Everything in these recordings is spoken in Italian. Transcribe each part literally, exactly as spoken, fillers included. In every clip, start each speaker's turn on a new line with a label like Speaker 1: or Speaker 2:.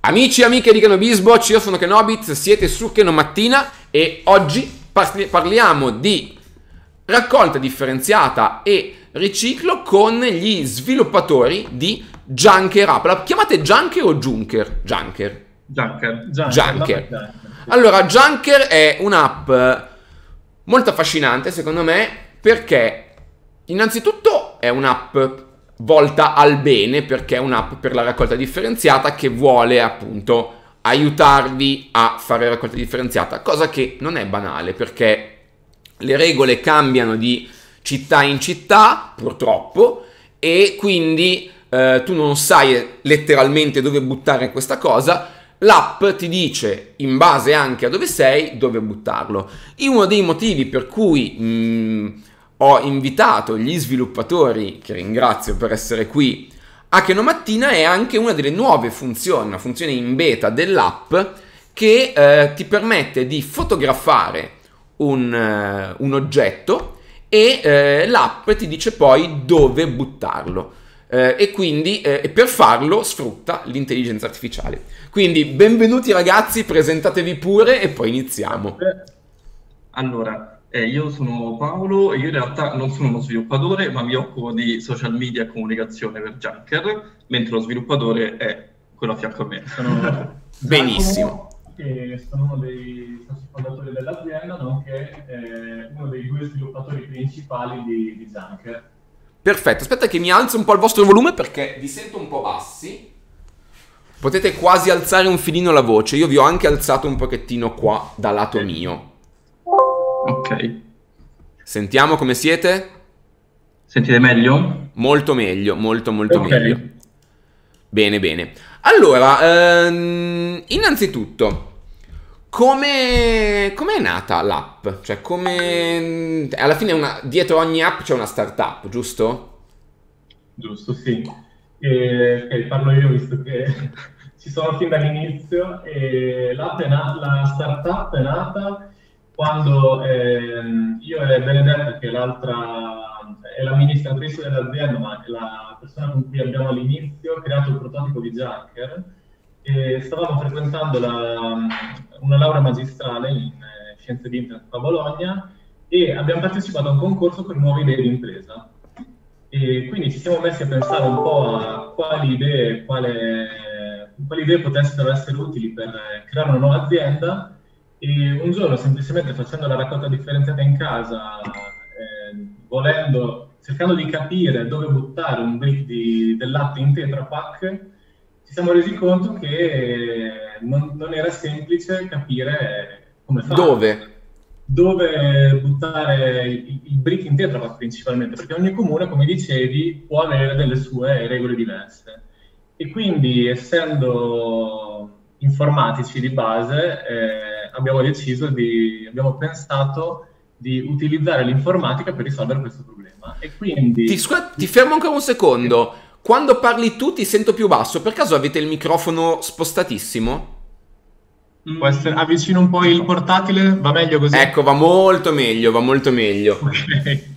Speaker 1: Amici e amiche di Kenobisboch, io sono Kenobit, siete su Kenomattina e oggi parli- parliamo di raccolta differenziata e riciclo con gli sviluppatori di Junker App. La chiamate Junker o Junker? Junker.
Speaker 2: Junker.
Speaker 1: Junker. Junker. Allora, Junker è un'app molto affascinante secondo me perché innanzitutto è un'app volta al bene, perché è un'app per la raccolta differenziata che vuole appunto aiutarvi a fare raccolta differenziata, cosa che non è banale perché le regole cambiano di città in città purtroppo e quindi eh, tu non sai letteralmente dove buttare questa cosa. L'app ti dice, in base anche a dove sei, dove buttarlo. Uno dei motivi per cui mh, ho invitato gli sviluppatori, che ringrazio per essere qui, a Kenomattina è anche una delle nuove funzioni, una funzione in beta dell'app che eh, ti permette di fotografare un, uh, un oggetto e eh, l'app ti dice poi dove buttarlo. Eh, e quindi eh, per farlo sfrutta l'intelligenza artificiale. Quindi benvenuti ragazzi, presentatevi pure e poi iniziamo.
Speaker 2: Allora, eh, io sono Paolo e io in realtà non sono uno sviluppatore, ma mi occupo di social media e comunicazione per Junker, mentre lo sviluppatore è quello a fianco a me.
Speaker 3: Sono
Speaker 1: Benissimo.
Speaker 3: Che sono uno dei soci fondatori dell'azienda, nonché eh, uno dei due sviluppatori principali di, di Junker.
Speaker 1: Perfetto, aspetta che mi alzo un po' il vostro volume perché vi sento un po' bassi. Potete quasi alzare un filino la voce, io vi ho anche alzato un pochettino qua da lato mio.
Speaker 2: Ok.
Speaker 1: Sentiamo come siete?
Speaker 2: Sentite meglio?
Speaker 1: Molto meglio, molto molto
Speaker 2: Ok.
Speaker 1: meglio. Bene, bene. Allora, ehm, innanzitutto, come come è nata l'app? Cioè, come... Alla fine una, dietro ogni app c'è una startup, giusto?
Speaker 3: Giusto, sì. E, ok, parlo io visto che ci sono fin dall'inizio. E l'app è nata, la startup è nata quando ehm, io e Benedetta, che è l'altra, è l'amministratrice dell'azienda, ma è la persona con cui abbiamo all'inizio creato il prototipo di Junker, e stavamo frequentando la, una laurea magistrale in eh, scienze di internet a Bologna e abbiamo partecipato a un concorso per nuove idee di impresa. E quindi ci siamo messi a pensare un po' a quali idee, quale, quali idee potessero essere utili per creare una nuova azienda. E un giorno, semplicemente facendo la raccolta differenziata in casa, eh, volendo, cercando di capire dove buttare un brick di, del latte in Tetra Pak, ci siamo resi conto che non, non era semplice capire come fare.
Speaker 1: Dove?
Speaker 3: Dove buttare il, il brick in Tetra Pak principalmente, perché ogni comune, come dicevi, può avere delle sue regole diverse. E quindi, essendo informatici di base, eh, abbiamo deciso di, abbiamo pensato di utilizzare l'informatica per risolvere questo problema. E quindi...
Speaker 1: Ti, scusa, ti fermo ancora un secondo. Quando parli tu ti sento più basso. Per caso avete il microfono spostatissimo?
Speaker 3: Può essere, avvicino un po' il portatile, va meglio così?
Speaker 1: Ecco, va molto meglio, va molto meglio.
Speaker 3: Ok.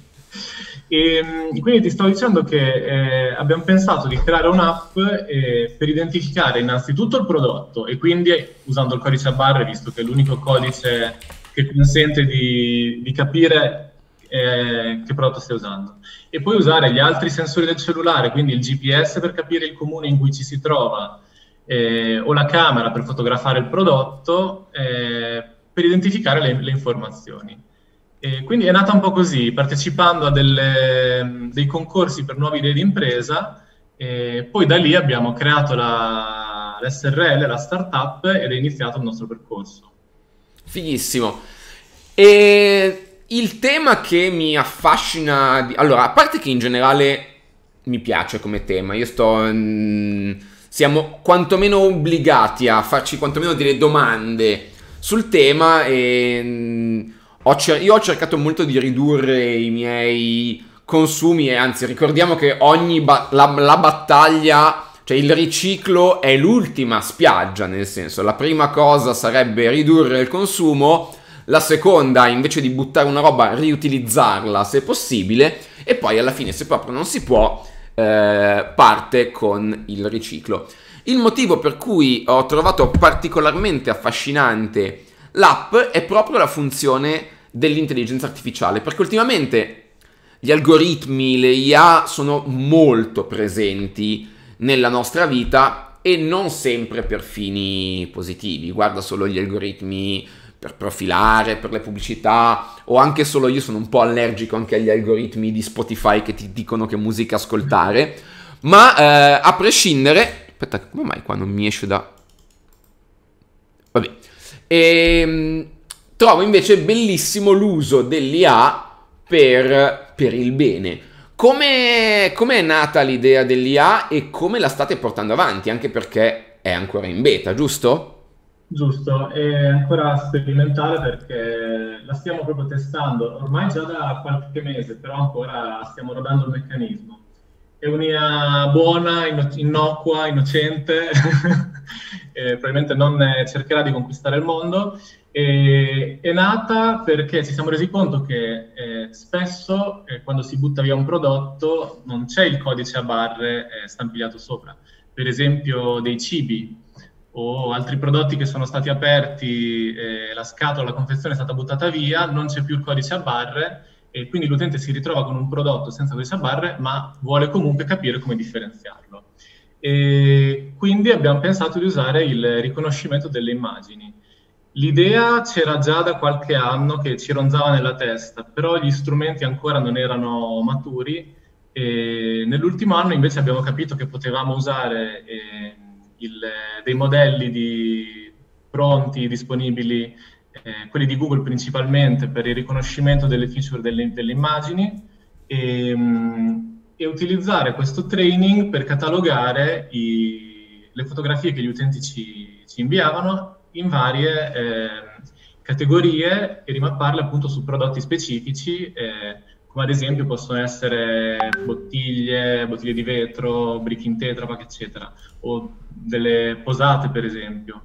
Speaker 3: E, quindi ti stavo dicendo che eh, abbiamo pensato di creare un'app eh, per identificare innanzitutto il prodotto e quindi usando il codice a barre, visto che è l'unico codice che consente di, di capire eh, che prodotto stai usando, e poi usare gli altri sensori del cellulare, quindi il G P S per capire il comune in cui ci si trova, eh, o la camera per fotografare il prodotto, eh, per identificare le, le informazioni. E quindi è nata un po' così, partecipando a delle, dei concorsi per nuove idee di impresa, e poi da lì abbiamo creato la, l'S R L, la startup, ed è iniziato il nostro percorso.
Speaker 1: Fighissimo. E il tema che mi affascina... Di... Allora, a parte che in generale mi piace come tema, io sto... Mh, siamo quantomeno obbligati a farci quantomeno delle domande sul tema e... Mh, Ho io ho cercato molto di ridurre i miei consumi e anzi ricordiamo che ogni ba la, la battaglia, cioè il riciclo è l'ultima spiaggia, nel senso la prima cosa sarebbe ridurre il consumo, la seconda invece di buttare una roba riutilizzarla se possibile e poi alla fine se proprio non si può eh, parte con il riciclo. Il motivo per cui ho trovato particolarmente affascinante l'app è proprio la funzione dell'intelligenza artificiale, perché ultimamente gli algoritmi, le I A sono molto presenti nella nostra vita e non sempre per fini positivi. Guarda solo gli algoritmi per profilare, per le pubblicità, o anche solo io sono un po' allergico anche agli algoritmi di Spotify che ti dicono che musica ascoltare, ma eh, a prescindere... Aspetta, come mai qua non mi esce da... Vabbè. E, trovo invece bellissimo l'uso dell'I A per, per il bene. Come è nata l'idea dell'I A e come la state portando avanti? Anche perché è ancora in beta, giusto?
Speaker 3: Giusto, è ancora sperimentale perché la stiamo proprio testando, ormai già da qualche mese, però ancora stiamo rodando il meccanismo. È un'I A buona, inno- innocua, innocente, e probabilmente non eh, cercherà di conquistare il mondo. E, è nata perché ci siamo resi conto che eh, spesso eh, quando si butta via un prodotto non c'è il codice a barre eh, stampigliato sopra. Per esempio dei cibi o altri prodotti che sono stati aperti, eh, la scatola, la confezione è stata buttata via, non c'è più il codice a barre e quindi l'utente si ritrova con un prodotto senza codice a barre, ma vuole comunque capire come differenziarlo. E quindi abbiamo pensato di usare il riconoscimento delle immagini. L'idea c'era già da qualche anno che ci ronzava nella testa, però gli strumenti ancora non erano maturi e nell'ultimo anno invece abbiamo capito che potevamo usare eh, il, dei modelli di, pronti, disponibili, eh, quelli di Google principalmente per il riconoscimento delle feature delle, delle immagini e, e utilizzare questo training per catalogare i, le fotografie che gli utenti ci, ci inviavano in varie eh, categorie e rimapparle appunto su prodotti specifici, eh, come ad esempio possono essere bottiglie, bottiglie di vetro, brick in Tetra Pak, eccetera, o delle posate per esempio.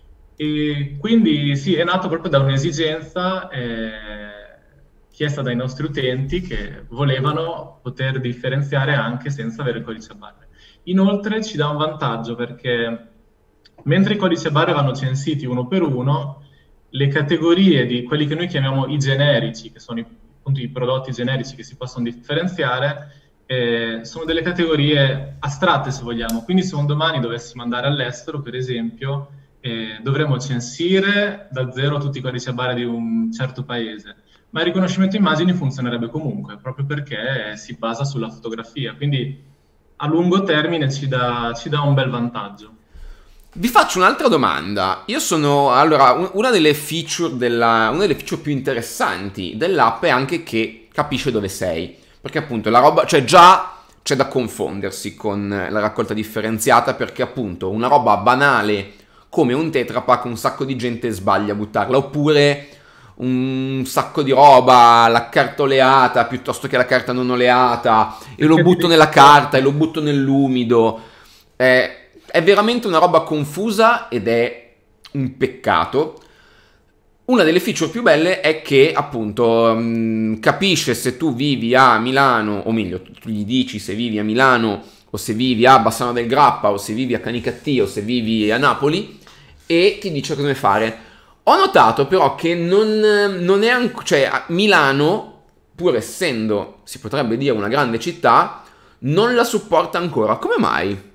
Speaker 3: E quindi sì, è nato proprio da un'esigenza eh, chiesta dai nostri utenti che volevano poter differenziare anche senza avere il codice a barre. Inoltre ci dà un vantaggio perché mentre i codici a barre vanno censiti uno per uno, le categorie di quelli che noi chiamiamo i generici, che sono i, appunto, i prodotti generici che si possono differenziare, eh, sono delle categorie astratte se vogliamo. Quindi se un domani dovessimo andare all'estero, per esempio, eh, dovremmo censire da zero tutti i codici a barre di un certo paese. Ma il riconoscimento immagini funzionerebbe comunque, proprio perché si basa sulla fotografia. Quindi a lungo termine ci dà, ci dà un bel vantaggio.
Speaker 1: Vi faccio un'altra domanda. Io sono... Allora, un- una delle feature della, una delle feature più interessanti dell'app è anche che capisce dove sei. Perché appunto la roba... Cioè già c'è da confondersi con la raccolta differenziata perché appunto una roba banale come un Tetra Pak un sacco di gente sbaglia a buttarla. Oppure un sacco di roba, la carta oleata piuttosto che la carta non oleata. E lo butto nella carta e lo butto nell'umido. Eh... È veramente una roba confusa ed è un peccato. Una delle feature più belle è che appunto mh, capisce se tu vivi a Milano, o meglio, tu gli dici se vivi a Milano o se vivi a Bassano del Grappa o se vivi a Canicattì o se vivi a Napoli e ti dice come fare. Ho notato però che non, non è ancora... Cioè a Milano, pur essendo, si potrebbe dire, una grande città, non la supporta ancora. Come mai?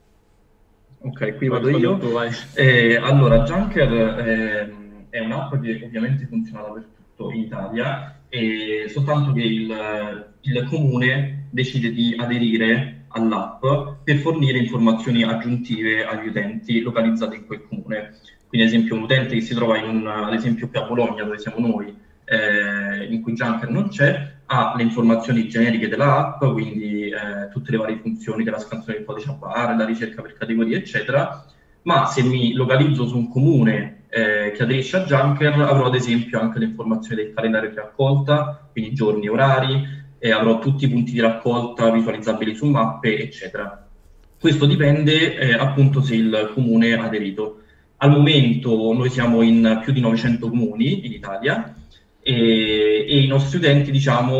Speaker 2: Ok, qui vado io. Eh, allora, Junker eh, è un'app che ovviamente funziona dappertutto in Italia e soltanto che il, il comune decide di aderire all'app per fornire informazioni aggiuntive agli utenti localizzati in quel comune. Quindi, ad esempio, un utente che si trova in un, ad esempio qui a Bologna, dove siamo noi, eh, in cui Junker non c'è, ha le informazioni generiche dell'app, quindi eh, tutte le varie funzioni della scansione del codice a barre, la ricerca per categorie, eccetera. Ma se mi localizzo su un comune eh, che aderisce a Junker, avrò ad esempio anche le informazioni del calendario di raccolta, quindi giorni, orari, e avrò tutti i punti di raccolta visualizzabili su mappe, eccetera. Questo dipende eh, appunto se il comune ha aderito. Al momento noi siamo in più di novecento comuni in Italia, E, e i nostri utenti, diciamo,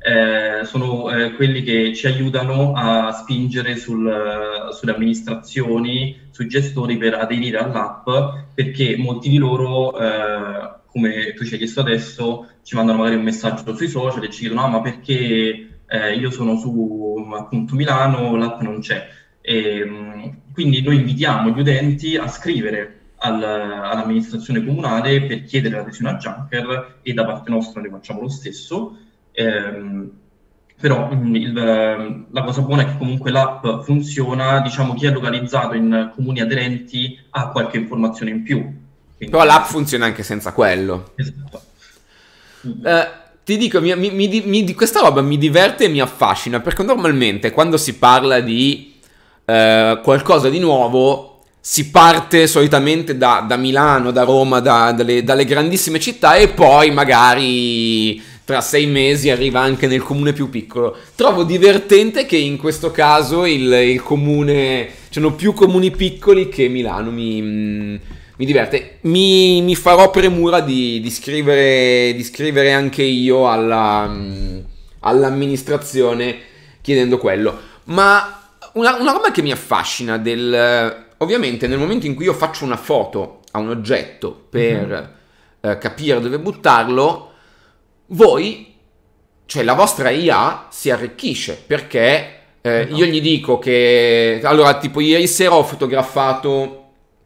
Speaker 2: eh, sono eh, quelli che ci aiutano a spingere sul, sulle amministrazioni, sui gestori per aderire all'app, perché molti di loro, eh, come tu ci hai chiesto adesso, ci mandano magari un messaggio sui social e ci chiedono: ah, ma perché eh, io sono su appunto Milano, l'app non c'è. E, quindi noi invitiamo gli utenti a scrivere al, all'amministrazione comunale per chiedere l'adesione a Junker, e da parte nostra ne facciamo lo stesso. Ehm, però il, la cosa buona è che comunque l'app funziona, diciamo, chi è localizzato in comuni aderenti ha qualche informazione in più. Quindi,
Speaker 1: però l'app funziona anche senza quello.
Speaker 2: Esatto.
Speaker 1: Eh, ti dico, mi, mi, mi, mi, questa roba mi diverte e mi affascina, perché normalmente quando si parla di eh, qualcosa di nuovo si parte solitamente da, da Milano, da Roma, da, dalle, dalle grandissime città, e poi magari tra sei mesi arriva anche nel comune più piccolo. Trovo divertente che in questo caso il, il comune, c'erano più comuni piccoli che Milano. Mi, mi diverte. Mi, mi farò premura di, di, scrivere, di scrivere anche io alla, all'amministrazione chiedendo quello. Ma una, una roba che mi affascina del... Ovviamente nel momento in cui io faccio una foto a un oggetto per mm-hmm. eh, capire dove buttarlo, voi, cioè la vostra I A si arricchisce, perché eh, no. io gli dico che... Allora, tipo ieri sera ho fotografato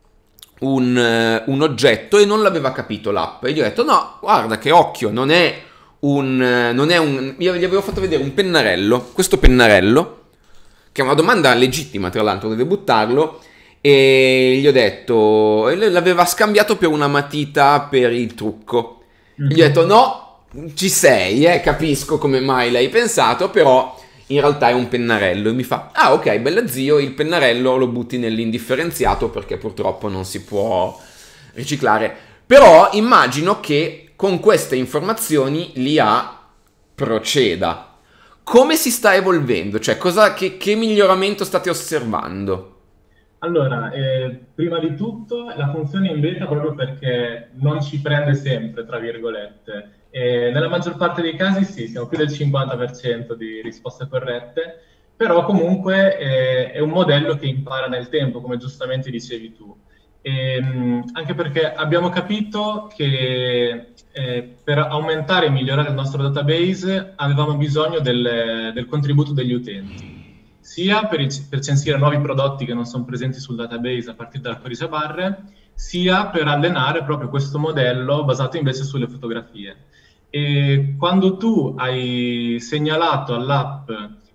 Speaker 1: un, uh, un oggetto e non l'aveva capito l'app, e gli ho detto: no, guarda che occhio, non è un... Non è un io gli avevo fatto vedere un pennarello, questo pennarello, che è una domanda legittima tra l'altro, dove buttarlo, e gli ho detto... E l'aveva scambiato per una matita per il trucco. Mm-hmm. Gli ho detto: no, ci sei, eh, capisco come mai l'hai pensato, però in realtà è un pennarello. E mi fa: ah, ok, bella zio, il pennarello lo butti nell'indifferenziato perché purtroppo non si può riciclare. Però immagino che con queste informazioni l'I A proceda. Come si sta evolvendo? Cioè, cosa, che, che miglioramento state osservando?
Speaker 3: Allora, eh, prima di tutto la funzione in beta proprio perché non ci prende sempre, tra virgolette. E nella maggior parte dei casi sì, siamo più del cinquanta per cento di risposte corrette, però comunque eh, è un modello che impara nel tempo, come giustamente dicevi tu. E, mh, anche perché abbiamo capito che eh, per aumentare e migliorare il nostro database avevamo bisogno del, del contributo degli utenti, sia per, per censire nuovi prodotti che non sono presenti sul database a partire dal codice a barre, sia per allenare proprio questo modello basato invece sulle fotografie. E quando tu hai segnalato all'app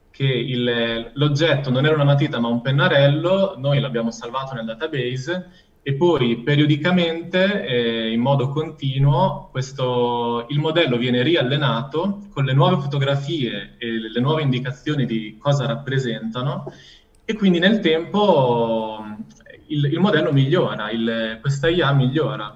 Speaker 3: che l'oggetto non era una matita ma un pennarello, noi l'abbiamo salvato nel database e poi periodicamente, eh, in modo continuo, questo, il modello viene riallenato con le nuove fotografie e le nuove indicazioni di cosa rappresentano, e quindi nel tempo il, il modello migliora, il, questa I A migliora.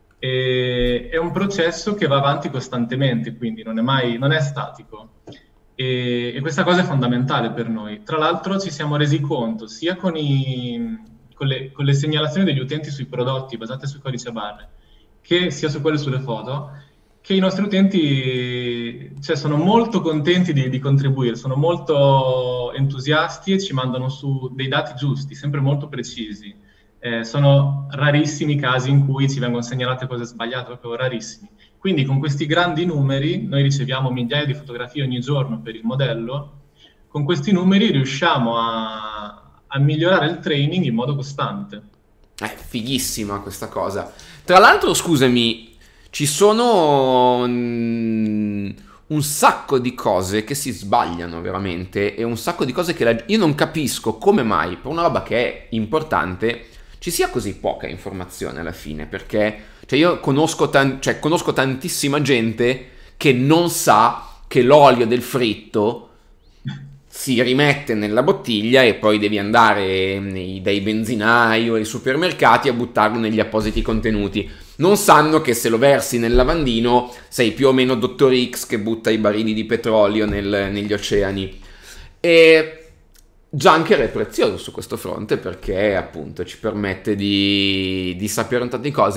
Speaker 3: E, è un processo che va avanti costantemente, quindi non è mai non è statico. E, e questa cosa è fondamentale per noi. Tra l'altro ci siamo resi conto, sia con i... Con le, con le segnalazioni degli utenti sui prodotti basate sui codici a barre, che sia su quelle sulle foto, che i nostri utenti, cioè, sono molto contenti di, di contribuire, sono molto entusiasti e ci mandano su dei dati giusti, sempre molto precisi. Eh, sono rarissimi i casi in cui ci vengono segnalate cose sbagliate, proprio rarissimi. Quindi con questi grandi numeri, noi riceviamo migliaia di fotografie ogni giorno per il modello, con questi numeri riusciamo a a migliorare il training in modo costante.
Speaker 1: È fighissima questa cosa. Tra l'altro, scusami, ci sono un, un sacco di cose che si sbagliano veramente, e un sacco di cose che la, io non capisco come mai per una roba che è importante ci sia così poca informazione alla fine, perché cioè io conosco, tan- cioè, conosco tantissima gente che non sa che l'olio del fritto si rimette nella bottiglia e poi devi andare nei, dai benzinai o ai supermercati a buttarlo negli appositi contenuti. Non sanno che se lo versi nel lavandino sei più o meno Dottor X che butta i barili di petrolio nel, negli oceani. E Junker è prezioso su questo fronte perché appunto ci permette di, di sapere un tanto di cose.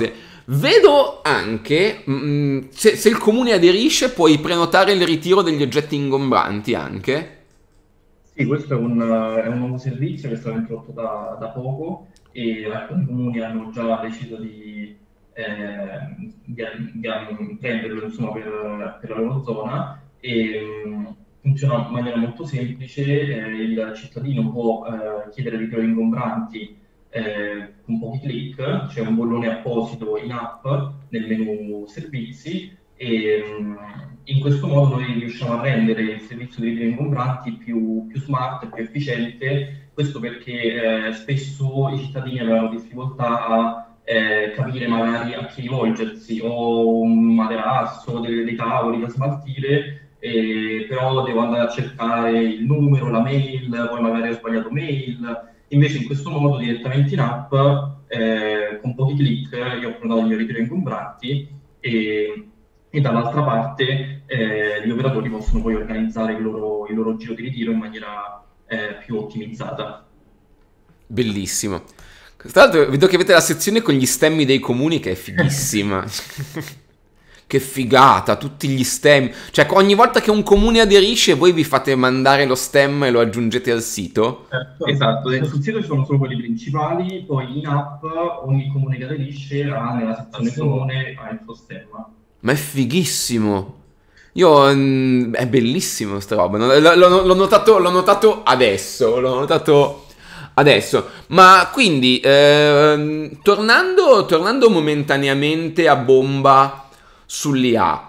Speaker 1: Vedo anche, mh, se, se il comune aderisce, puoi prenotare il ritiro degli oggetti ingombranti anche.
Speaker 2: Sì, questo è un, è un nuovo servizio che è stato introdotto da, da poco e alcuni comuni hanno già deciso di, eh, di, di prenderlo insomma, per, per la loro zona e mh, funziona in maniera molto semplice. Eh, il cittadino può eh, chiedere ritiro di ingombranti eh, con pochi click, c'è un bollone apposito in app nel menu servizi e mh, in questo modo noi riusciamo a rendere il servizio di ritiro ingombranti più, più smart, più efficiente. Questo perché eh, spesso i cittadini avevano difficoltà a eh, capire magari a chi rivolgersi, o un materasso, dei, dei tavoli da smaltire, eh, però devo andare a cercare il numero, la mail, poi magari ho sbagliato mail. Invece in questo modo direttamente in app, eh, con pochi click, io ho prenotato il mio ritiro ingombranti e, e dall'altra parte eh, gli operatori possono poi organizzare il loro, il loro giro di ritiro in maniera eh, più ottimizzata.
Speaker 1: Bellissimo. Tra l'altro vedo che avete la sezione con gli stemmi dei comuni che è fighissima. Che figata, tutti gli stemmi. Cioè ogni volta che un comune aderisce voi vi fate mandare lo stem e lo aggiungete al sito?
Speaker 2: Esatto, sul sito ci sono solo quelli principali, poi in app ogni comune che aderisce ha nella sezione comune ha il suo stemma.
Speaker 1: Ma è fighissimo. Io mh, è bellissimo sta roba. L'ho notato, l'ho notato adesso. L'ho notato adesso. Ma quindi eh, tornando, tornando momentaneamente a bomba sull'I A,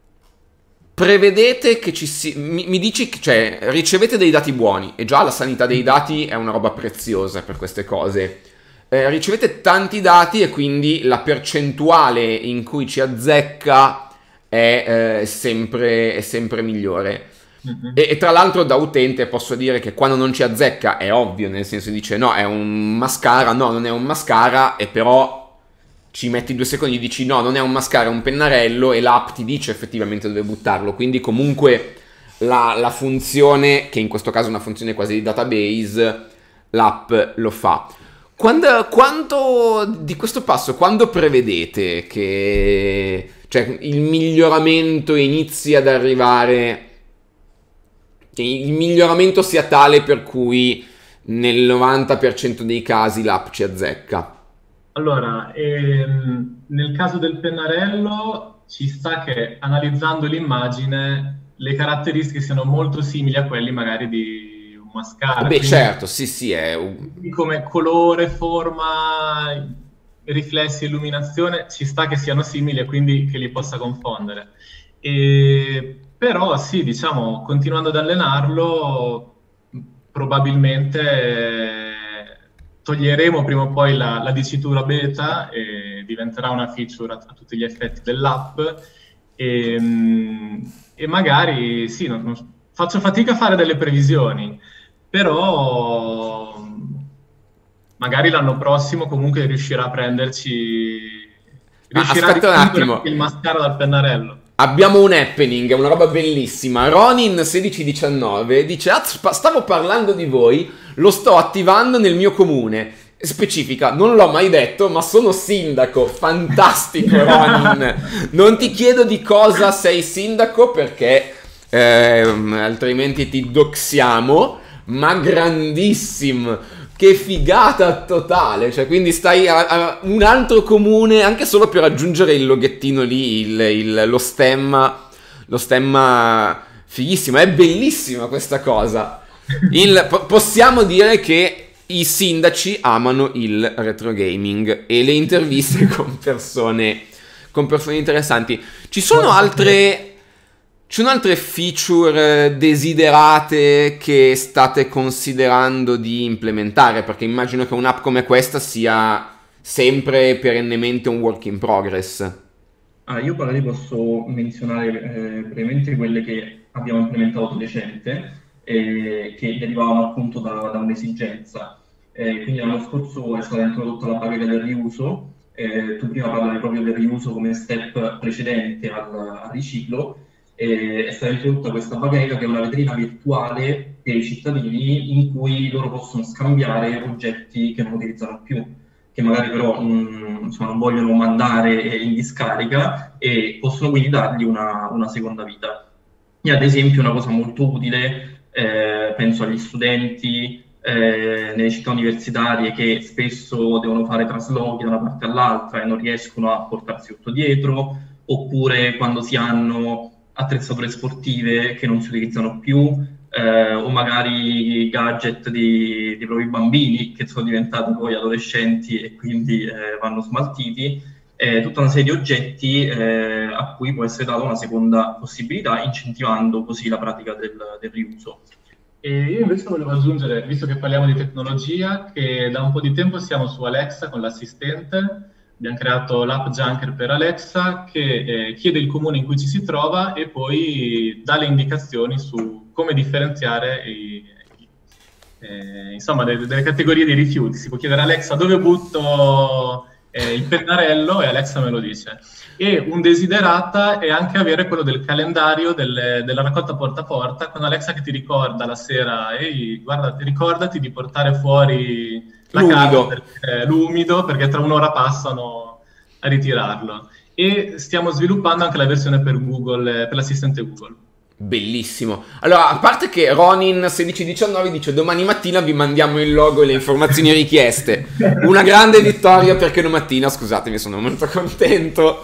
Speaker 1: prevedete che ci si... Mi, mi dici, cioè, ricevete dei dati buoni, e già la sanità dei dati è una roba preziosa per queste cose. Eh, ricevete tanti dati e quindi la percentuale in cui ci azzecca è, eh, sempre, è sempre migliore. Mm-hmm. E, e tra l'altro da utente posso dire che quando non ci azzecca è ovvio, nel senso dice no, è un mascara, no, non è un mascara, e però ci metti due secondi e dici no, non è un mascara, è un pennarello, e l'app ti dice effettivamente dove buttarlo. Quindi comunque la, la funzione, che in questo caso è una funzione quasi di database, l'app lo fa. Quando, quanto di questo passo, quando prevedete che cioè, il miglioramento inizi ad arrivare, che il miglioramento sia tale per cui nel novanta per cento dei casi l'app ci azzecca?
Speaker 3: Allora, ehm, nel caso del pennarello ci sta che analizzando l'immagine le caratteristiche siano molto simili a quelli magari di un mascara.
Speaker 1: Beh, certo, sì, sì, è un...
Speaker 3: come colore, forma, riflessi, illuminazione, ci sta che siano simili e quindi che li possa confondere. E, però sì, diciamo, continuando ad allenarlo, probabilmente toglieremo prima o poi la, la dicitura beta e diventerà una feature a, a tutti gli effetti dell'app e, e magari sì, non, non, faccio fatica a fare delle previsioni, però magari l'anno prossimo comunque riuscirà a prenderci, riuscirà
Speaker 1: Aspetta
Speaker 3: a
Speaker 1: un attimo,
Speaker 3: il mascara dal pennarello.
Speaker 1: Abbiamo un happening, è una roba bellissima. Ronin sedici diciannove dice ah, stavo parlando di voi, lo sto attivando nel mio comune. Specifica, non l'ho mai detto, ma sono sindaco. Fantastico, Ronin. Non ti chiedo di cosa sei sindaco perché eh, altrimenti ti doxiamo, ma grandissimo. Che figata totale, cioè quindi stai a, a un altro comune anche solo per aggiungere il loghettino lì, il, il, lo stemma, lo stemma fighissimo, è bellissima questa cosa. Il, po- possiamo dire che i sindaci amano il retro gaming e le interviste con persone, con persone interessanti. Ci sono altre... Ci sono altre feature desiderate che state considerando di implementare? Perché immagino che un'app come questa sia sempre perennemente un work in progress.
Speaker 2: Ah, io magari posso menzionare eh, brevemente quelle che abbiamo implementato di recente, eh, che derivavano appunto da, da un'esigenza. Eh, quindi l'anno scorso è stata introdotta la bacheca del riuso. Eh, tu prima parlavi proprio del riuso come step precedente al, al riciclo. Eh, è stata introdotta questa bacheca che è una vetrina virtuale per i cittadini in cui loro possono scambiare oggetti che non utilizzano più, che magari però mh, insomma, non vogliono mandare in discarica e possono quindi dargli una, una seconda vita. E ad esempio una cosa molto utile, eh, penso agli studenti eh, nelle città universitarie che spesso devono fare traslochi da una parte all'altra e non riescono a portarsi tutto dietro, oppure quando si hanno attrezzature sportive che non si utilizzano più, eh, o magari gadget di, di propri bambini che sono diventati poi adolescenti e quindi eh, vanno smaltiti, eh, tutta una serie di oggetti eh, a cui può essere data una seconda possibilità, incentivando così la pratica del, del riuso.
Speaker 3: E io invece volevo aggiungere, visto che parliamo di tecnologia, che da un po' di tempo siamo su Alexa con l'assistente. Abbiamo creato l'app Junker per Alexa che eh, chiede il comune in cui ci si trova e poi dà le indicazioni su come differenziare i, eh, insomma, delle, delle categorie di rifiuti. Si può chiedere a Alexa dove butto eh, il pennarello e Alexa me lo dice. E un desiderata è anche avere quello del calendario del, della raccolta porta a porta, con Alexa che ti ricorda la sera, ehi, guarda, ricordati di portare fuori l'umido perché, l'umido perché tra un'ora passano a ritirarlo. E stiamo sviluppando anche la versione per Google, per l'assistente Google.
Speaker 1: Bellissimo. Allora, a parte che Ronin sedici diciannove dice domani mattina vi mandiamo il logo e le informazioni richieste. Una grande vittoria perché domattina, scusatemi, sono molto contento.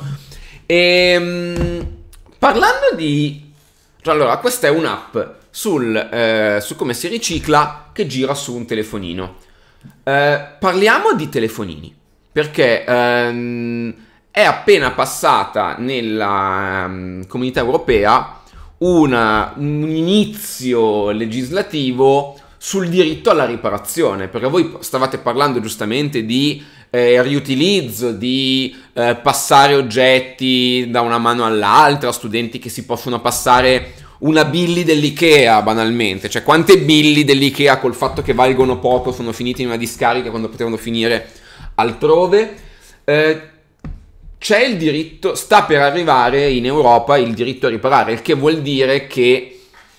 Speaker 1: E, parlando di... Allora, questa è un'app sul, eh, su come si ricicla che gira su un telefonino. Eh, parliamo di telefonini, perché ehm, è appena passata nella um, comunità europea una, un inizio legislativo sul diritto alla riparazione, perché voi stavate parlando giustamente di eh, riutilizzo, di eh, passare oggetti da una mano all'altra, studenti che si possono passare una Billy dell'Ikea banalmente, cioè quante Billy dell'Ikea col fatto che valgono poco sono finite in una discarica quando potevano finire altrove. Eh, c'è il diritto, sta per arrivare in Europa il diritto a riparare, il che vuol dire che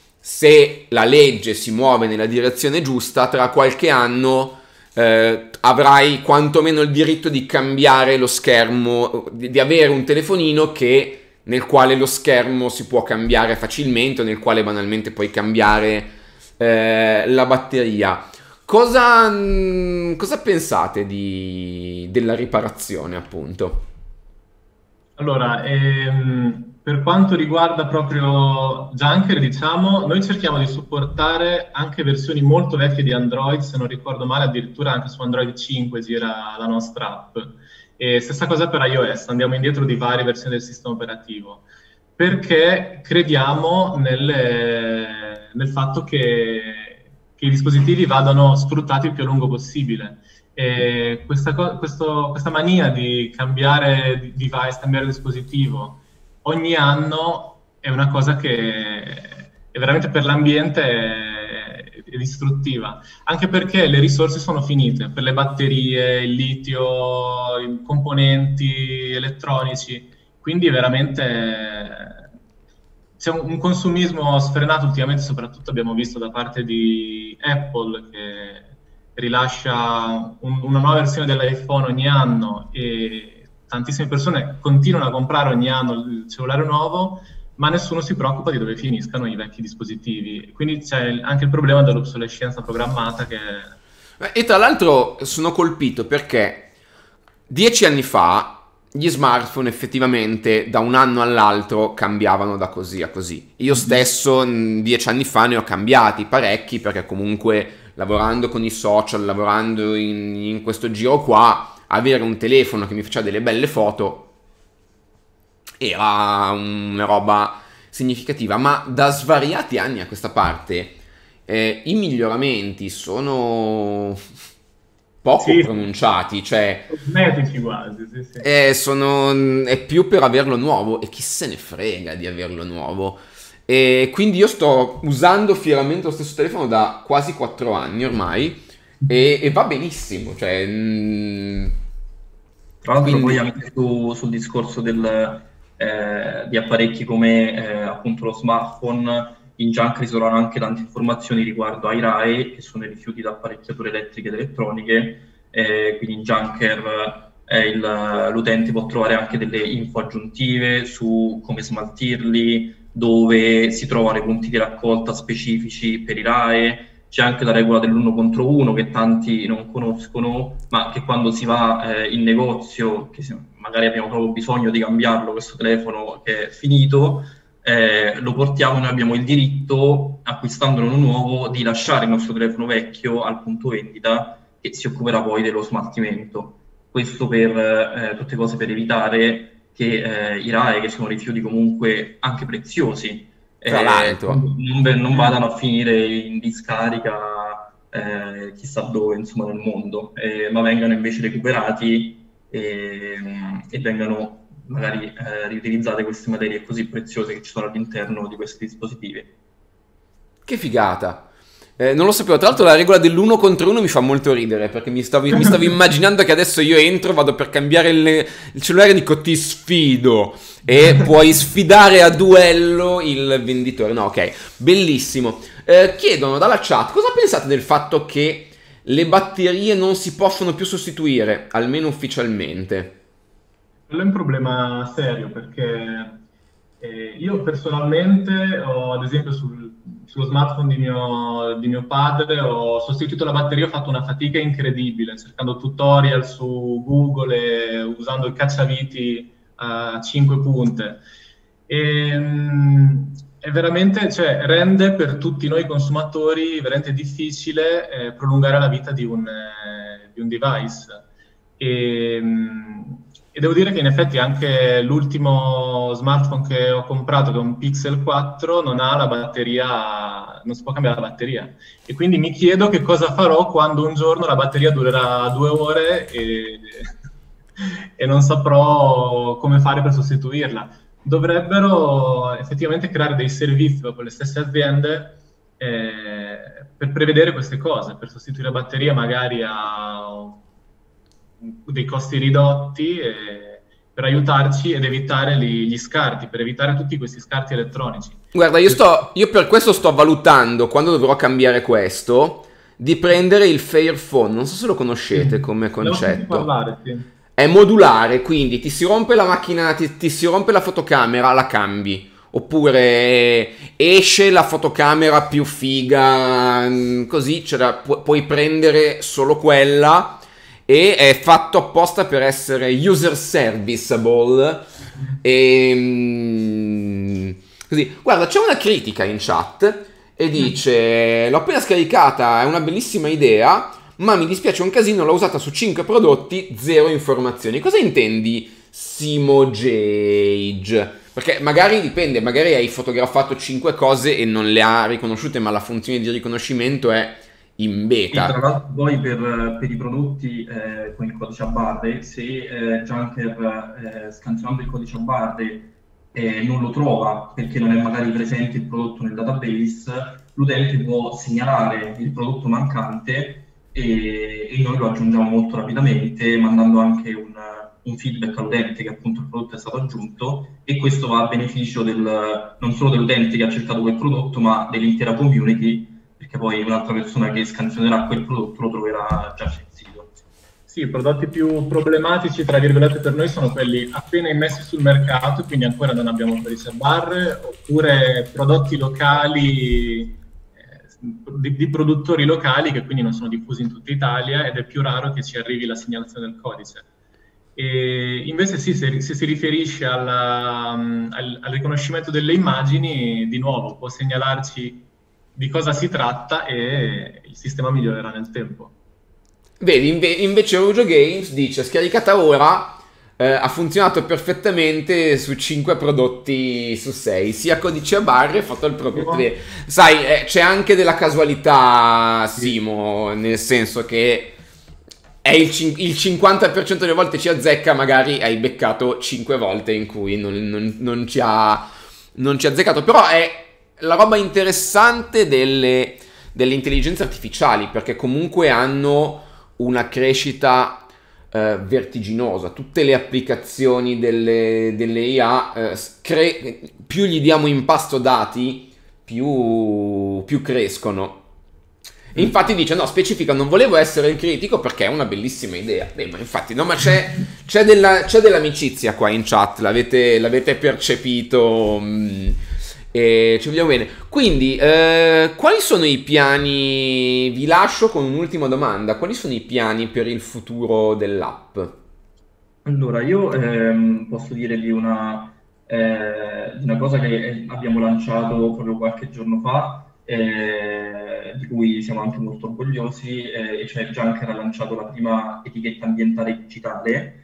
Speaker 1: se la legge si muove nella direzione giusta, tra qualche anno eh, avrai quantomeno il diritto di cambiare lo schermo, di, di avere un telefonino che nel quale lo schermo si può cambiare facilmente o nel quale banalmente puoi cambiare eh, la batteria. Cosa, mh, cosa pensate di, della riparazione, appunto?
Speaker 3: Allora, ehm, per quanto riguarda proprio Junker, diciamo, noi cerchiamo di supportare anche versioni molto vecchie di Android, se non ricordo male, addirittura anche su Android cinque gira la nostra app. E stessa cosa per iOS, andiamo indietro di varie versioni del sistema operativo, perché crediamo nel, nel fatto che, che i dispositivi vadano sfruttati il più a lungo possibile. E questa, questo, questa mania di cambiare device, cambiare dispositivo ogni anno è una cosa che è veramente per l'ambiente è, è distruttiva, anche perché le risorse sono finite per le batterie, il litio, i componenti elettronici, quindi veramente c'è un, un consumismo sfrenato ultimamente, soprattutto abbiamo visto da parte di Apple che rilascia un, una nuova versione dell'iPhone ogni anno e tantissime persone continuano a comprare ogni anno il cellulare nuovo, ma nessuno si preoccupa di dove finiscano i vecchi dispositivi. Quindi c'è anche il problema dell'obsolescenza programmata che...
Speaker 1: E tra l'altro sono colpito perché dieci anni fa gli smartphone effettivamente da un anno all'altro cambiavano da così a così. Io stesso dieci anni fa ne ho cambiati parecchi perché comunque lavorando con i social, lavorando in, in questo giro qua, avere un telefono che mi faceva delle belle foto era una roba significativa, ma da svariati anni a questa parte eh, i miglioramenti sono poco sì, pronunciati, cioè
Speaker 3: cosmetici quasi, sì, sì.
Speaker 1: Eh, sono, è più per averlo nuovo e chi se ne frega di averlo nuovo. E quindi io sto usando fieramente lo stesso telefono da quasi quattro anni ormai e, e va benissimo, cioè, mh,
Speaker 2: tra l'altro quindi... poi anche su, sul discorso del, eh, di apparecchi come eh, appunto lo smartphone, in Junker ci sono anche tante informazioni riguardo ai R A E, che sono i rifiuti da apparecchiature elettriche ed elettroniche, eh, quindi in Junker eh, il- l'utente può trovare anche delle info aggiuntive su come smaltirli, dove si trovano i punti di raccolta specifici per i R A E. C'è anche la regola dell'uno contro uno che tanti non conoscono, ma che quando si va eh, in negozio, che si- magari abbiamo proprio bisogno di cambiarlo, questo telefono che è finito, eh, lo portiamo e noi abbiamo il diritto, acquistandolo uno nuovo, di lasciare il nostro telefono vecchio al punto vendita che si occuperà poi dello smaltimento. Questo per eh, tutte cose per evitare che eh, i R A E, che sono rifiuti comunque anche preziosi,
Speaker 1: Tra
Speaker 2: eh,
Speaker 1: l'altro.
Speaker 2: non, non vadano a finire in discarica eh, chissà dove, insomma, nel mondo, eh, ma vengano invece recuperati e, e vengano magari eh, riutilizzate queste materie così preziose che ci sono all'interno di questi dispositivi.
Speaker 1: Che figata. Eh, non lo sapevo, tra l'altro la regola dell'uno contro uno mi fa molto ridere, perché mi stavo, mi stavo immaginando che adesso io entro, vado per cambiare il, il cellulare e dico ti sfido e puoi sfidare a duello il venditore. No, ok, bellissimo. Eh, chiedono dalla chat, cosa pensate del fatto che le batterie non si possono più sostituire, almeno ufficialmente?
Speaker 3: Quello è un problema serio perché eh, io personalmente ho, ad esempio, sul, sullo smartphone di mio, di mio padre ho sostituito la batteria, ho fatto una fatica incredibile cercando tutorial su Google e usando il cacciaviti a cinque punte. E, mm, è veramente, cioè, rende per tutti noi consumatori veramente difficile eh, prolungare la vita di un, eh, di un device. E, mm, e devo dire che in effetti anche l'ultimo smartphone che ho comprato, che è un Pixel quattro, non ha la batteria, non si può cambiare la batteria. E quindi mi chiedo che cosa farò quando un giorno la batteria durerà due ore e, e non saprò come fare per sostituirla. Dovrebbero effettivamente creare dei servizi con le stesse aziende eh, per prevedere queste cose, per sostituire la batteria magari a dei costi ridotti eh, per aiutarci ed evitare gli, gli scarti, per evitare tutti questi scarti elettronici.
Speaker 1: Guarda, io, sto, io per questo sto valutando, quando dovrò cambiare questo, di prendere il Fairphone. Non so se lo conoscete come concetto.
Speaker 3: Parlare, sì.
Speaker 1: È modulare, quindi ti si rompe la macchina, ti, ti si rompe la fotocamera, la cambi. Oppure esce la fotocamera più figa, così ce la, pu- puoi prendere solo quella. E è fatto apposta per essere user serviceable. E così, guarda, c'è una critica in chat e dice: l'ho appena scaricata, è una bellissima idea, ma mi dispiace un casino, l'ho usata su cinque prodotti, zero informazioni. Cosa intendi, Simo Gage? Perché magari dipende, magari hai fotografato cinque cose e non le ha riconosciute, ma la funzione di riconoscimento è in beta.
Speaker 2: E tra l'altro poi per, per i prodotti eh, con il codice a barre, se eh, Junker eh, scansionando il codice a barre eh, non lo trova perché non è magari presente il prodotto nel database, l'utente può segnalare il prodotto mancante e, e noi lo aggiungiamo molto rapidamente, mandando anche un, un feedback all'utente che appunto il prodotto è stato aggiunto, e questo va a beneficio del, non solo dell'utente che ha cercato quel prodotto, ma dell'intera community, perché poi un'altra persona che scansionerà quel prodotto lo troverà già sul sito.
Speaker 3: Sì, i prodotti più problematici, tra virgolette, per noi sono quelli appena immessi sul mercato, quindi ancora non abbiamo codice a barre, oppure prodotti locali, eh, di, di produttori locali che quindi non sono diffusi in tutta Italia, ed è più raro che ci arrivi la segnalazione del codice. E invece sì, se, se si riferisce alla, al, al riconoscimento delle immagini, di nuovo può segnalarci di cosa si tratta e il sistema migliorerà nel tempo.
Speaker 1: Vedi, inve- invece Rouge Games dice: scaricata ora, eh, ha funzionato perfettamente su cinque prodotti su sei, sia codice a barre, fatto il proprio
Speaker 3: Oh.
Speaker 1: tre. Sai, eh, c'è anche della casualità, Simo, nel senso che è il, cin- il cinquanta per cento delle volte ci azzecca, magari hai beccato cinque volte in cui non, non- non ci ha non ci ha azzeccato. Però è la roba interessante delle, delle intelligenze artificiali, perché comunque hanno una crescita eh, vertiginosa. Tutte le applicazioni delle, delle I A, eh, cre- più gli diamo in pasto dati, più, più crescono. E infatti dice, no, specifica, non volevo essere critico perché è una bellissima idea. Beh, ma infatti, no, ma c'è, c'è, della, c'è dell'amicizia qua in chat, l'avete, l'avete percepito, mh, e ci vogliamo bene. Quindi, eh, quali sono i piani? Vi lascio con un'ultima domanda. Quali sono i piani per il futuro dell'app?
Speaker 2: Allora, io ehm, posso dire di una, eh, di una cosa che abbiamo lanciato proprio qualche giorno fa, eh, di cui siamo anche molto orgogliosi, eh, e cioè Junker ha lanciato la prima etichetta ambientale digitale,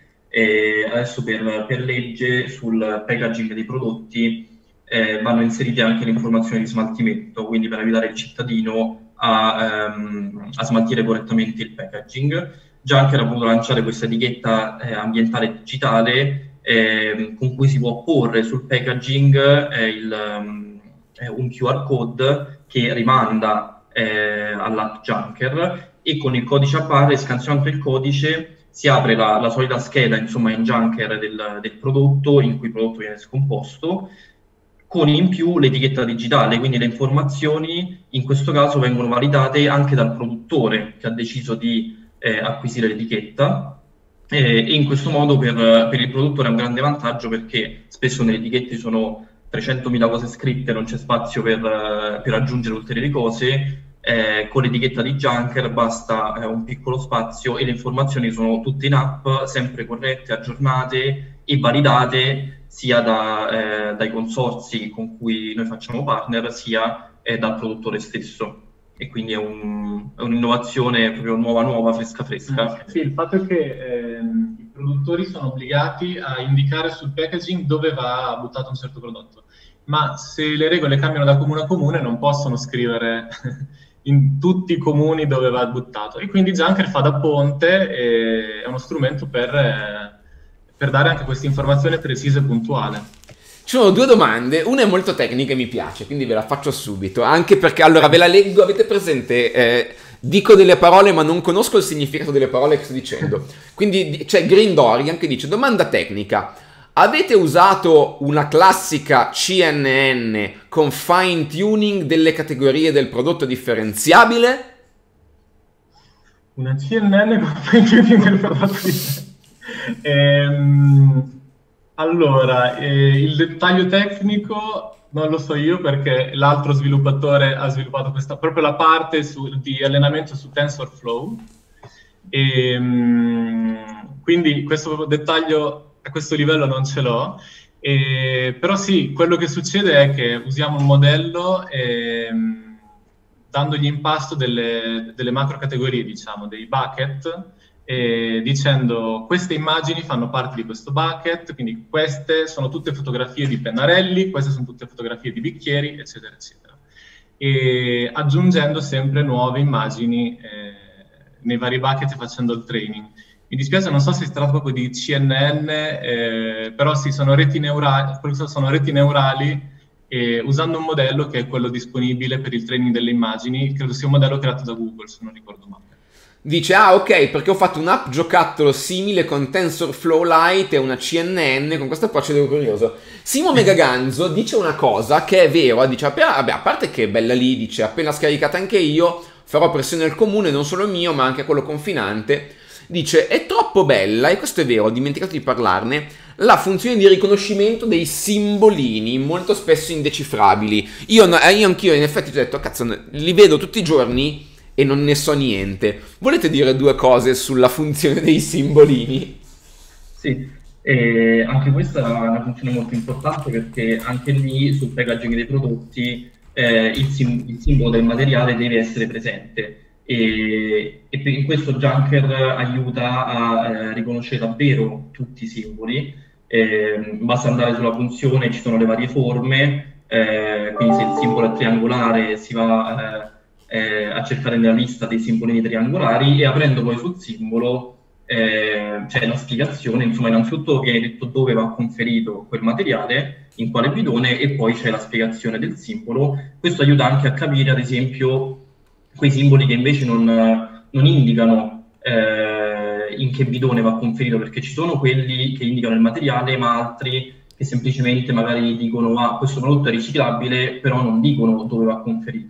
Speaker 2: e adesso per, per legge sul packaging dei prodotti eh, vanno inserite anche le informazioni di smaltimento, quindi per aiutare il cittadino a, ehm, a smaltire correttamente il packaging. Junker ha voluto lanciare questa etichetta eh, ambientale digitale eh, con cui si può porre sul packaging eh, il, um, eh, un Q R code che rimanda eh, all'app Junker, e con il codice a barre, scansionando il codice, si apre la, la solita scheda, insomma, in Junker del, del prodotto, in cui il prodotto viene scomposto, con in più l'etichetta digitale, quindi le informazioni in questo caso vengono validate anche dal produttore che ha deciso di eh, acquisire l'etichetta, eh, e in questo modo per, per il produttore è un grande vantaggio, perché spesso nelle etichette sono trecentomila cose scritte, non c'è spazio per, per aggiungere ulteriori cose. Eh, con l'etichetta di Junker basta eh, un piccolo spazio e le informazioni sono tutte in app, sempre corrette, aggiornate e validate sia da, eh, dai consorzi con cui noi facciamo partner, sia eh, dal produttore stesso. E quindi è, un, è un'innovazione proprio nuova nuova, fresca fresca.
Speaker 3: Sì, il fatto è che ehm, i produttori sono obbligati a indicare sul packaging dove va buttato un certo prodotto, ma se le regole cambiano da comune a comune non possono scrivere in tutti i comuni dove va buttato, e quindi Junker fa da ponte, e è uno strumento per, eh, per dare anche questa informazione precisa e puntuale.
Speaker 1: Ci sono due domande, una è molto tecnica e mi piace, quindi ve la faccio subito, anche perché, allora, ve la leggo, avete presente, eh, dico delle parole ma non conosco il significato delle parole che sto dicendo, quindi c'è Green Dorian che dice, domanda tecnica, avete usato una classica C N N con fine tuning delle categorie del prodotto differenziabile?
Speaker 3: Una C N N con fine tuning del prodotto differenziabile? ehm... Allora, eh, il dettaglio tecnico non lo so io, perché l'altro sviluppatore ha sviluppato questa, proprio la parte su, di allenamento su TensorFlow, e, mh, quindi questo dettaglio a questo livello non ce l'ho, e, però sì, quello che succede è che usiamo un modello e, mh, dandogli in pasto delle, delle macro categorie, diciamo, dei bucket, e dicendo queste immagini fanno parte di questo bucket, quindi queste sono tutte fotografie di pennarelli, queste sono tutte fotografie di bicchieri, eccetera, eccetera. E aggiungendo sempre nuove immagini eh, nei vari bucket e facendo il training. Mi dispiace, non so se si tratta proprio di C N N, eh, però sì, sono reti neurali, sono reti neurali e usando un modello che è quello disponibile per il training delle immagini, credo sia un modello creato da Google, se non ricordo male.
Speaker 1: Dice, ah ok, perché ho fatto un'app giocattolo simile con TensorFlow Lite e una C N N, con questo approccio ero curioso. Simo Megaganzo dice una cosa che è vero, dice, vabbè, a parte che è bella lì, dice, appena scaricata anche io, farò pressione al comune, non solo il mio, ma anche a quello confinante. Dice, è troppo bella, e questo è vero, ho dimenticato di parlarne, la funzione di riconoscimento dei simbolini, molto spesso indecifrabili. Io, io anch'io in effetti ho detto, cazzo, li vedo tutti i giorni e non ne so niente. Volete dire due cose sulla funzione dei simbolini?
Speaker 2: Sì, e anche questa è una funzione molto importante, perché anche lì sul packaging dei prodotti eh, il, sim il simbolo del materiale deve essere presente, e, e in questo Junker aiuta a eh, riconoscere davvero tutti i simboli. Eh, basta andare sulla funzione, ci sono le varie forme, eh, quindi se il simbolo è triangolare si va eh, Eh, a cercare nella lista dei simbolini triangolari, e aprendo poi sul simbolo eh, c'è la spiegazione, insomma innanzitutto viene detto dove va conferito quel materiale, in quale bidone, e poi c'è la spiegazione del simbolo. Questo aiuta anche a capire ad esempio quei simboli che invece non, non indicano eh, in che bidone va conferito, perché ci sono quelli che indicano il materiale, ma altri che semplicemente magari dicono ah, questo prodotto è riciclabile, però non dicono dove va conferito.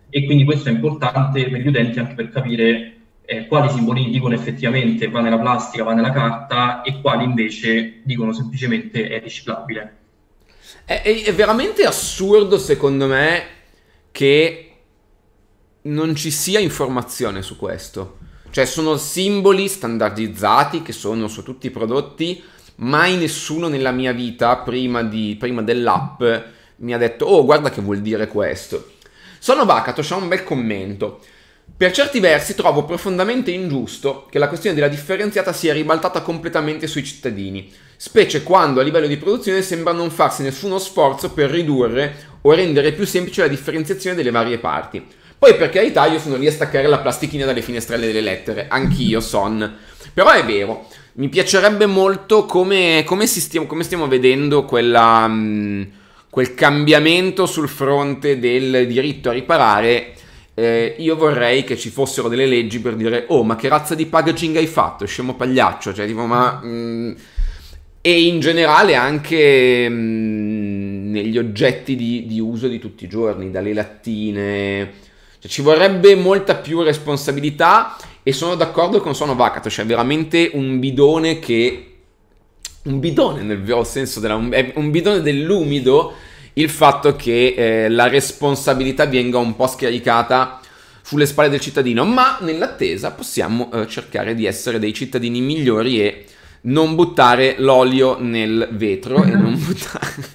Speaker 2: e quindi questo è importante per gli utenti anche per capire eh, quali simbolini dicono effettivamente va nella plastica, va nella carta e quali invece dicono semplicemente è riciclabile.
Speaker 1: È, è, è veramente assurdo secondo me che non ci sia informazione su questo. Cioè sono simboli standardizzati che sono su tutti i prodotti, mai nessuno nella mia vita prima, di, prima dell'app mi ha detto oh guarda che vuol dire questo. Sono Bacato, c'ha un bel commento. Per certi versi trovo profondamente ingiusto che la questione della differenziata sia ribaltata completamente sui cittadini, specie quando a livello di produzione sembra non farsi nessuno sforzo per ridurre o rendere più semplice la differenziazione delle varie parti. Poi per carità io sono lì a staccare la plastichina dalle finestrelle delle lettere, anch'io son. Però è vero, mi piacerebbe molto come, come, si stiamo, come stiamo vedendo quella, mh, quel cambiamento sul fronte del diritto a riparare. Eh, io vorrei che ci fossero delle leggi per dire oh ma che razza di packaging hai fatto, scemo pagliaccio, cioè tipo ma... Mh, e in generale anche mh, negli oggetti di, di uso di tutti i giorni, dalle lattine... Cioè, ci vorrebbe molta più responsabilità e sono d'accordo con Sono Bacato, cioè veramente un bidone che... un bidone nel vero senso, della, un, è un bidone dell'umido il fatto che eh, la responsabilità venga un po' scaricata sulle spalle del cittadino, ma nell'attesa possiamo eh, cercare di essere dei cittadini migliori e non buttare l'olio nel vetro e non buttare...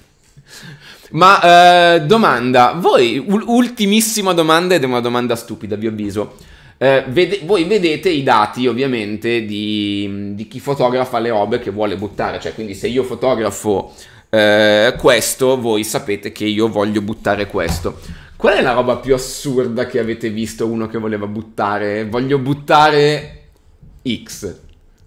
Speaker 1: Ma eh, domanda, voi, ultimissima domanda ed è una domanda stupida, vi avviso. Eh, vede, voi vedete i dati ovviamente di, di chi fotografa le robe che vuole buttare, cioè quindi se io fotografo eh, questo, voi sapete che io voglio buttare questo. Qual è la roba più assurda che avete visto uno che voleva buttare? Voglio buttare X.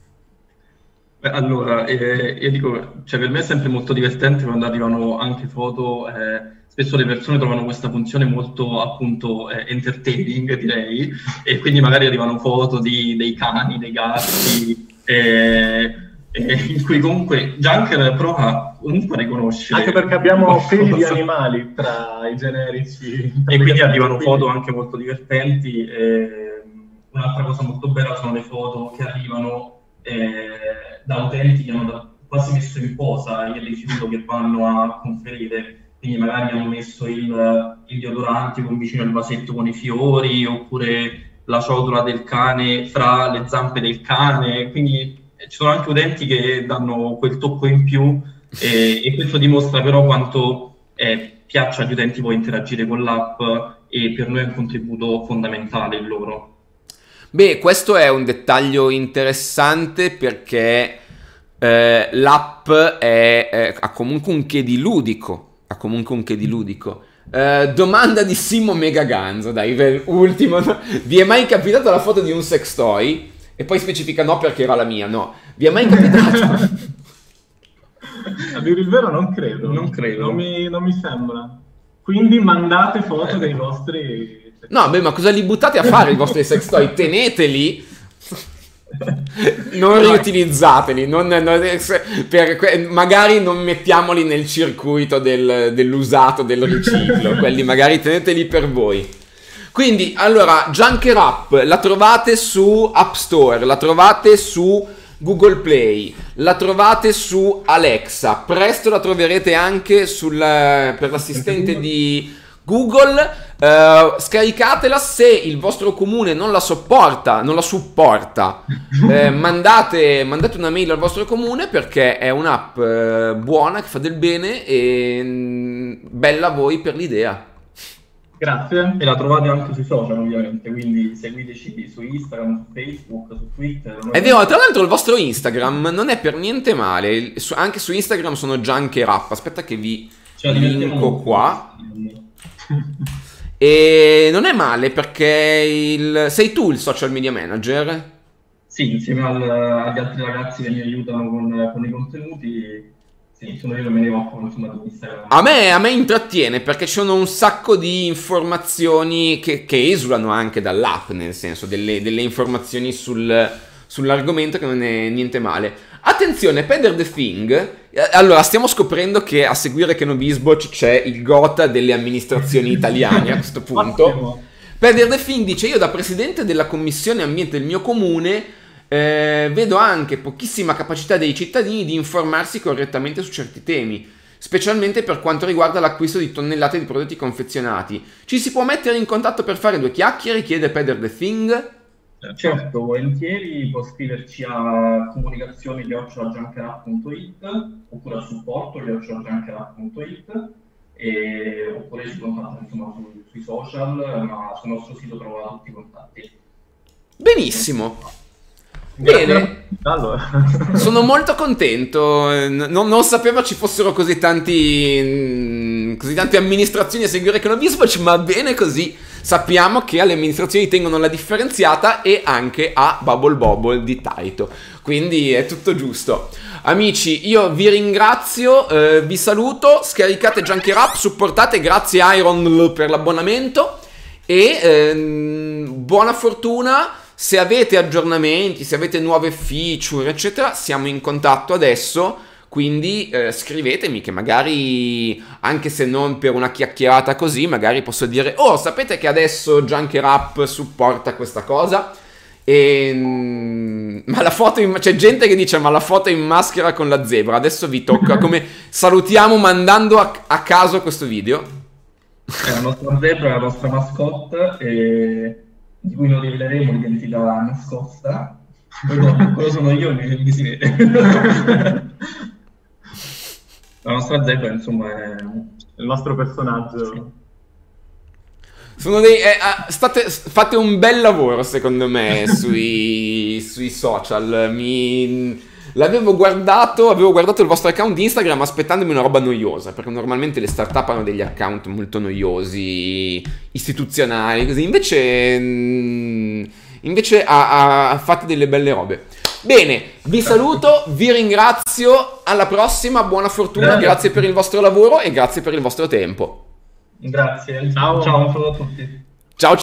Speaker 2: Allora, eh, io dico, cioè per me è sempre molto divertente quando arrivano anche foto, eh, spesso le persone trovano questa funzione molto appunto eh, entertaining direi, e quindi magari arrivano foto di, dei cani, dei gatti, eh, eh, in cui comunque Junker prova comunque a riconoscere.
Speaker 3: Anche perché abbiamo figli di animali tra i generici.
Speaker 2: E quindi arrivano foto anche molto divertenti. Eh, un'altra cosa molto bella sono le foto che arrivano Eh, da utenti che hanno da, quasi messo in posa il rifiuto che vanno a conferire, quindi magari hanno messo il, il deodorante con vicino il vasetto con i fiori, oppure la ciotola del cane fra le zampe del cane, quindi ci sono anche utenti che danno quel tocco in più e, e questo dimostra però quanto eh, piaccia agli utenti poi interagire con l'app, e per noi è un contributo fondamentale il loro.
Speaker 1: Beh, questo è un dettaglio interessante perché eh, l'app è, è, ha comunque un che di ludico. Ha comunque un che di ludico. Eh, domanda di Simo Megaganzo, dai, per ultimo. No? Vi è mai capitata la foto di un sex toy? E poi specifica no perché era la mia, no. Vi è mai capitato?
Speaker 3: A dire il vero non credo.
Speaker 2: Non credo.
Speaker 3: Non mi, non mi sembra. Quindi mandate foto dei vostri...
Speaker 1: No, beh, ma cosa li buttate a fare i vostri sex toy? Teneteli, non riutilizzateli, non, non, per, magari non mettiamoli nel circuito del, dell'usato, del riciclo, quelli magari teneteli per voi. Quindi, allora, Junker App la trovate su App Store, la trovate su Google Play, la trovate su Alexa, presto la troverete anche sul, per l'assistente di Google. Uh, scaricatela. Se il vostro comune non la sopporta, non la supporta, eh, mandate, mandate una mail al vostro comune perché è un'app eh, buona, che fa del bene e mh, bella voi per l'idea.
Speaker 3: Grazie.
Speaker 2: E la trovate anche sui social ovviamente, quindi seguiteci su Instagram, su Facebook, su Twitter.
Speaker 1: È vero, tra l'altro il vostro Instagram non è per niente male, su, anche su Instagram sono Junker App, aspetta che vi cioè, linko qua. E non è male perché il... sei tu il social media manager?
Speaker 2: Sì, insieme al, agli altri ragazzi che mi aiutano con, con i contenuti, sì, sono io che me ne occupo insomma di Instagram.
Speaker 1: A me, a me intrattiene perché ci sono un sacco di informazioni che, che esulano anche dall'app, nel senso delle, delle informazioni sul, sull'argomento che non è niente male. Attenzione, Peter the Thing. Allora, stiamo scoprendo che a seguire Kenobisboch c'è il Gotha delle amministrazioni italiane a questo punto.
Speaker 3: Ottimo.
Speaker 1: Peder the Thing dice: io da presidente della commissione ambiente del mio comune eh, vedo anche pochissima capacità dei cittadini di informarsi correttamente su certi temi, specialmente per quanto riguarda l'acquisto di tonnellate di prodotti confezionati. Ci si può mettere in contatto per fare due chiacchiere? Chiede Peder the Thing.
Speaker 2: Certo, volentieri, può scriverci a comunicazioni chiocciola junkerup punto it oppure a supporto chiocciola junkerup punto it e, oppure ci contatta insomma su, sui social, ma sul nostro sito trova tutti i contatti.
Speaker 1: Benissimo. Bene, sono molto contento, non, non sapevo ci fossero così tanti così tante amministrazioni a seguire Econobispach, ma bene così, sappiamo che alle amministrazioni tengono la differenziata e anche a Bubble Bobble di Taito, quindi è tutto giusto. Amici, io vi ringrazio, eh, vi saluto, scaricate Junkerup, supportate, grazie Iron per l'abbonamento e ehm, buona fortuna. Se avete aggiornamenti, se avete nuove feature, eccetera, siamo in contatto adesso, quindi eh, scrivetemi che magari, anche se non per una chiacchierata così, magari posso dire: oh, sapete che adesso Junkerup supporta questa cosa? E, ma la foto in, c'è gente che dice: ma la foto in maschera con la zebra, adesso vi tocca, come salutiamo mandando a, a caso questo video?
Speaker 2: È la nostra zebra, è la nostra mascotte e... di cui non riveleremo l'identità nascosta, quello, quello sono io, mi si vede. La nostra zebra, insomma, è
Speaker 3: il nostro personaggio.
Speaker 1: Sono dei, eh, state, fate un bel lavoro, secondo me, sui, sui social. Mi... L'avevo guardato, avevo guardato il vostro account di Instagram aspettandomi una roba noiosa, perché normalmente le startup hanno degli account molto noiosi, istituzionali, così. Invece, invece ha, ha, ha fatto delle belle robe. Bene, vi saluto, vi ringrazio, alla prossima, buona fortuna, grazie per il vostro lavoro e grazie per il vostro tempo.
Speaker 2: Grazie, ciao, ciao a tutti.